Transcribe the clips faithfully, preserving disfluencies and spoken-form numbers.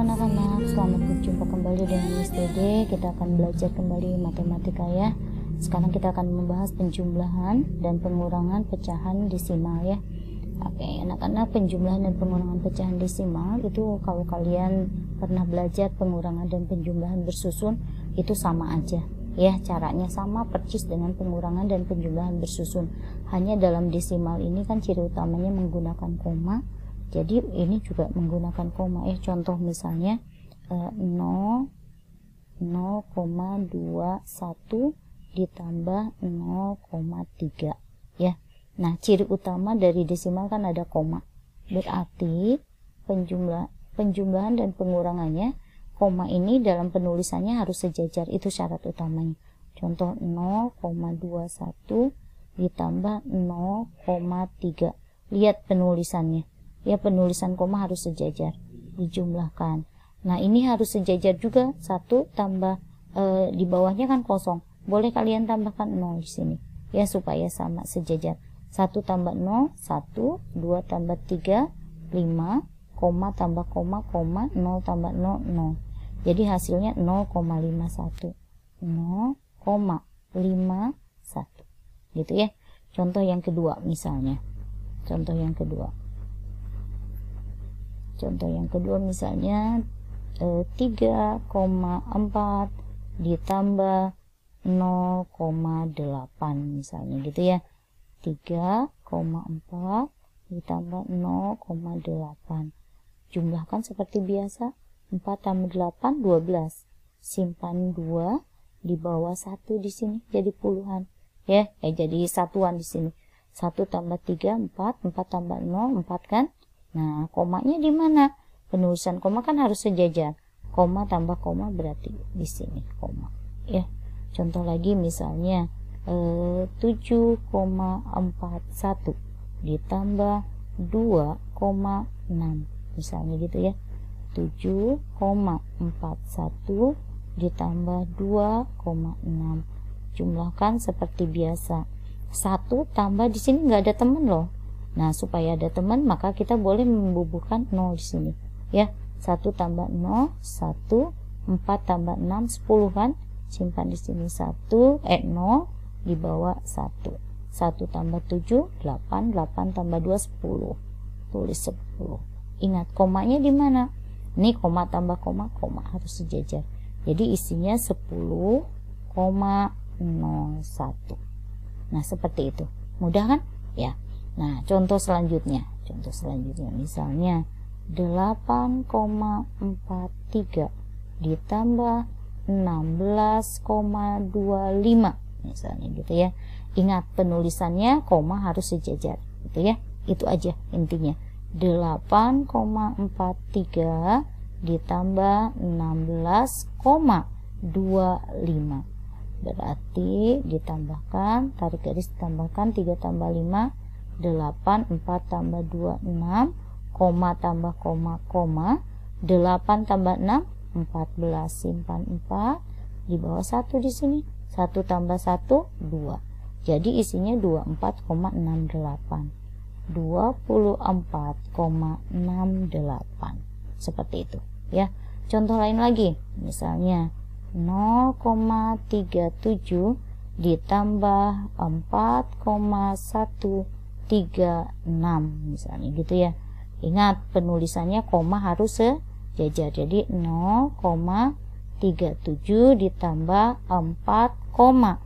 anak-anak, selamat berjumpa kembali dengan Miss Dede. Kita akan belajar kembali matematika ya. Sekarang kita akan membahas penjumlahan dan pengurangan pecahan desimal ya. Oke anak-anak, penjumlahan dan pengurangan pecahan desimal itu kalau kalian pernah belajar pengurangan dan penjumlahan bersusun itu sama aja ya, caranya sama persis dengan pengurangan dan penjumlahan bersusun. Hanya dalam desimal ini kan ciri utamanya menggunakan koma. Jadi ini juga menggunakan koma ya. Contoh misalnya eh, nol koma dua satu ditambah nol koma tiga ya. Nah, ciri utama dari desimal kan ada koma. Berarti penjumlah penjumlahan dan pengurangannya, koma ini dalam penulisannya harus sejajar, itu syarat utamanya. Contoh nol koma dua satu ditambah nol koma tiga. Lihat penulisannya. Ya, penulisan koma harus sejajar, dijumlahkan. Nah, ini harus sejajar juga, satu tambah e, di bawahnya kan kosong. Boleh kalian tambahkan nol di sini ya supaya sama sejajar. satu tambah nol, satu, dua tambah tiga, lima, koma tambah koma, koma, nol tambah nol, nol. Jadi hasilnya nol koma lima satu. nol koma lima satu. Gitu ya. Contoh yang kedua misalnya. Contoh yang kedua. Contoh yang kedua misalnya eh, tiga koma empat ditambah nol koma delapan misalnya gitu ya. tiga koma empat ditambah nol koma delapan. Jumlahkan seperti biasa. empat tambah delapan, dua belas. Simpan dua di bawah satu di sini jadi puluhan. Ya, eh jadi satuan di sini. satu tambah tiga, empat. empat tambah nol, empat kan? Nah, komanya di mana? Penulisan koma kan harus sejajar. Koma tambah koma berarti di sini koma. Ya. Contoh lagi misalnya eh, tujuh koma empat satu ditambah dua koma enam. Misalnya gitu ya. tujuh koma empat satu ditambah dua koma enam. Jumlahkan seperti biasa. satu tambah di sini nggak ada teman loh. Nah, supaya ada teman maka kita boleh membubuhkan nol di sini ya. satu tambah nol, satu, empat tambah enam, sepuluh kan? Simpan di sini satu, eh nol di bawah satu. satu tambah tujuh, delapan, delapan tambah dua, sepuluh. Tulis sepuluh. Ingat komanya di mana? Ini koma tambah koma, koma harus sejajar. Jadi isinya sepuluh koma nol satu. Nah, seperti itu. Mudah kan? Ya. Nah, contoh selanjutnya, contoh selanjutnya misalnya delapan koma empat tiga ditambah enam belas koma dua lima misalnya gitu ya. Ingat penulisannya koma harus sejajar gitu ya. Itu aja intinya. delapan koma empat tiga ditambah enam belas koma dua lima. Berarti ditambahkan, tarik garis ditambahkan tiga tambah lima, delapan, empat tambah dua, enam, koma tambah koma, koma, delapan tambah enam, empat belas, simpan empat, di bawah satu di sini, satu tambah satu, dua. Jadi isinya dua puluh empat koma enam delapan. dua puluh empat koma enam delapan. Seperti itu, ya. Contoh lain lagi, misalnya nol koma tiga tujuh ditambah empat koma satu tiga enam misalnya gitu ya. Ingat penulisannya koma harus sejajar. Jadi nol koma tiga tujuh ditambah empat koma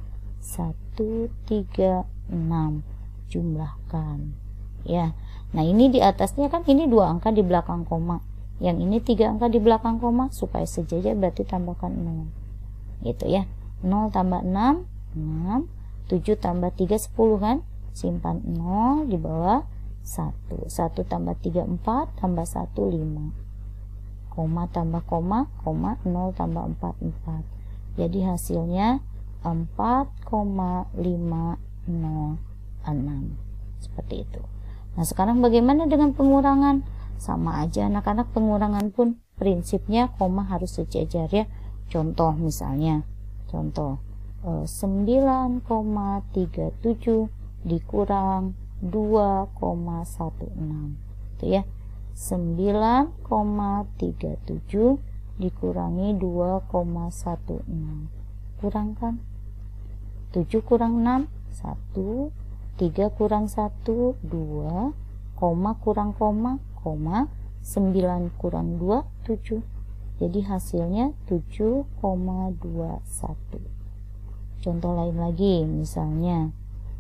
satu tiga enam. Jumlahkan ya. Nah, ini di atasnya kan ini dua angka di belakang koma. Yang ini tiga angka di belakang koma, supaya sejajar berarti tambahkan nol. Gitu ya. nol tambah enam, enam. tujuh tambah tiga, sepuluh kan? Simpan nol di bawah satu. satu tambah tiga, empat, tambah satu, lima. Koma tambah koma, koma, nol tambah empat, empat. Jadi hasilnya empat koma lima nol enam. Seperti itu. Nah, sekarang bagaimana dengan pengurangan? Sama aja anak-anak, pengurangan pun prinsipnya koma harus sejajar ya. Contoh misalnya, contoh sembilan koma tiga tujuh dikurang dua koma satu enam itu ya. sembilan koma tiga tujuh dikurangi dua koma satu enam. Kurangkan. tujuh kurang enam, satu. tiga kurang satu, dua. Koma kurang koma, koma. sembilan kurang dua, tujuh. Jadi hasilnya tujuh koma dua satu. Contoh lain lagi, misalnya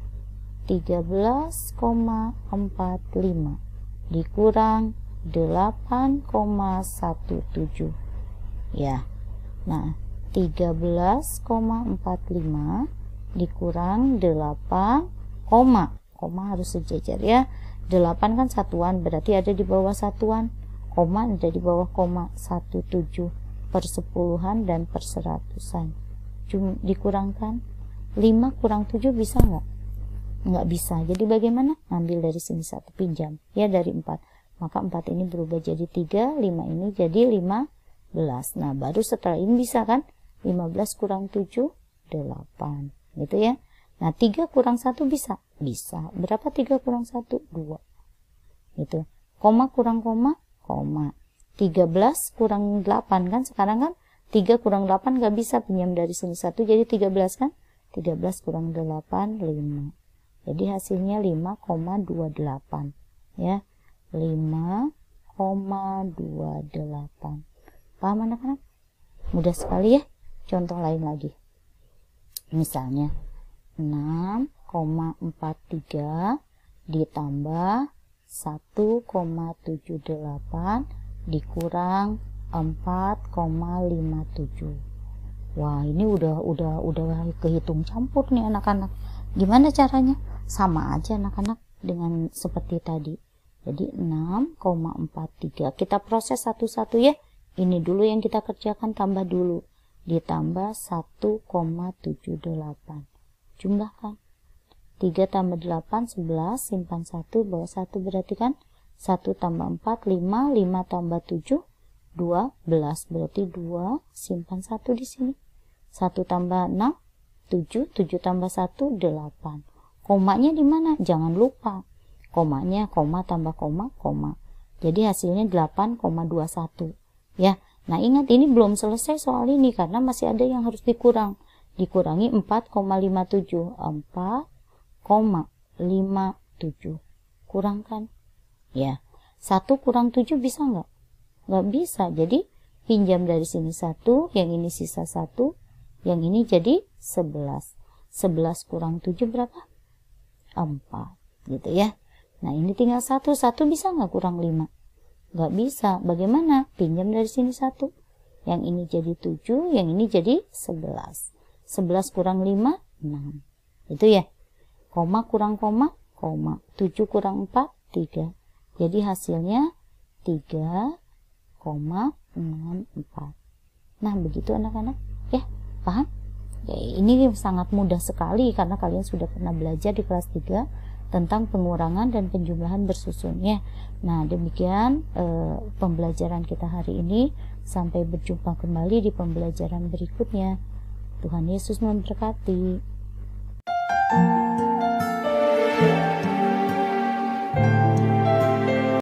tiga belas koma empat lima dikurang delapan koma satu tujuh. Ya. Nah, tiga belas koma empat lima dikurang delapan, koma, koma harus sejajar ya. delapan kan satuan, berarti ada di bawah satuan. Koma ada di bawah koma, satu tujuh, persepuluhan dan perseratusan. Cuma dikurangkan lima kurang tujuh bisa nggak? Nggak bisa. Jadi bagaimana? Ambil dari sini satu, pinjam ya dari empat. Maka empat ini berubah jadi tiga, lima ini jadi lima belas. Nah, baru setelah ini bisa kan? lima belas kurang tujuh, delapan. Gitu ya. Nah, tiga kurang satu bisa? Bisa. Berapa tiga kurang satu? dua. Gitu. Koma kurang koma? Koma. tiga belas kurang delapan kan? Sekarang kan tiga kurang delapan nggak bisa, pinjam dari sini satu, jadi tiga belas kan? tiga belas kurang delapan, lima. Jadi hasilnya lima koma dua delapan. Ya. lima koma dua delapan. Paham anak-anak? Mudah sekali ya. Contoh lain lagi. Misalnya enam koma empat tiga ditambah satu koma tujuh delapan dikurang empat koma lima tujuh. Wah, ini udah udah udah kehitung campur nih anak-anak. Gimana caranya? Sama aja anak-anak dengan seperti tadi. Jadi enam koma empat tiga. Kita proses satu-satu ya. Ini dulu yang kita kerjakan, tambah dulu. Ditambah satu koma tujuh delapan. Jumlahkan. tiga tambah delapan, sebelas, simpan satu, bawah satu berarti kan satu tambah empat, lima, lima tambah tujuh, dua belas, berarti dua, simpan satu di sini. satu tambah enam, tujuh, tujuh tambah satu, delapan. Komanya di mana? Jangan lupa. Komanya koma tambah koma, koma. Jadi hasilnya delapan koma dua satu. Ya. Nah, ingat ini belum selesai soal ini karena masih ada yang harus dikurang. Dikurangi empat koma lima tujuh. empat koma lima tujuh. Kurangkan. Ya. satu kurang tujuh bisa nggak? Nggak bisa. Jadi pinjam dari sini satu, yang ini sisa satu, yang ini jadi sebelas. sebelas kurang tujuh berapa? empat. Gitu ya. Nah, ini tinggal satu. satu bisa nggak kurang lima? Nggak bisa. Bagaimana? Pinjam dari sini satu. Yang ini jadi tujuh, yang ini jadi sebelas. sebelas kurang lima, enam. Itu ya. Koma kurang koma, koma. tujuh kurang empat, tiga. Jadi hasilnya tiga koma enam empat. Nah, begitu anak-anak. Ya, paham? Ya, ini sangat mudah sekali karena kalian sudah pernah belajar di kelas tiga tentang pengurangan dan penjumlahan bersusunnya. Nah, demikian eh, pembelajaran kita hari ini. Sampai berjumpa kembali di pembelajaran berikutnya. Tuhan Yesus memberkati.